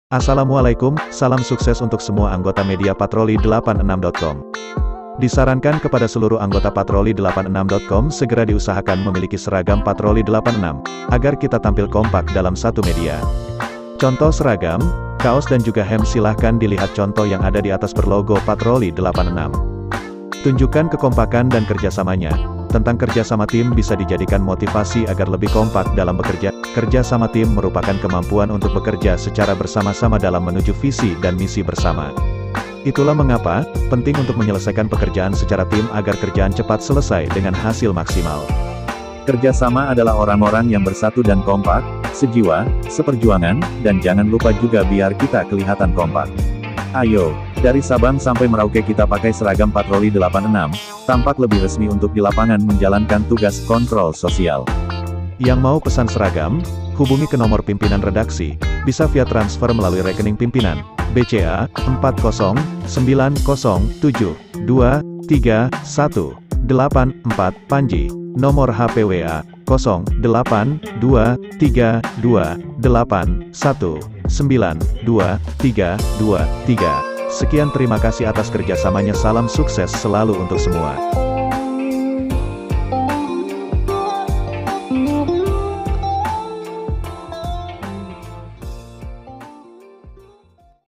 Assalamualaikum, salam sukses untuk semua anggota media patroli86.com. Disarankan kepada seluruh anggota patroli86.com segera diusahakan memiliki seragam patroli 86, agar kita tampil kompak dalam satu media. Contoh seragam, kaos dan juga hem silahkan dilihat contoh yang ada di atas berlogo patroli 86. Tunjukkan kekompakan dan kerjasamanya. Tentang kerjasama tim bisa dijadikan motivasi agar lebih kompak dalam bekerja. Kerjasama tim merupakan kemampuan untuk bekerja secara bersama-sama dalam menuju visi dan misi bersama. Itulah mengapa, penting untuk menyelesaikan pekerjaan secara tim agar kerjaan cepat selesai dengan hasil maksimal. Kerjasama adalah orang-orang yang bersatu dan kompak, sejiwa, seperjuangan, dan jangan lupa juga biar kita kelihatan kompak. Ayo, dari Sabang sampai Merauke kita pakai seragam patroli 86, tampak lebih resmi untuk di lapangan menjalankan tugas kontrol sosial. Yang mau pesan seragam, hubungi ke nomor pimpinan redaksi, bisa via transfer melalui rekening pimpinan, BCA, 4090723184 Panji, nomor HP WA, 082328192323. Sekian terima kasih atas kerjasamanya, salam sukses selalu untuk semua.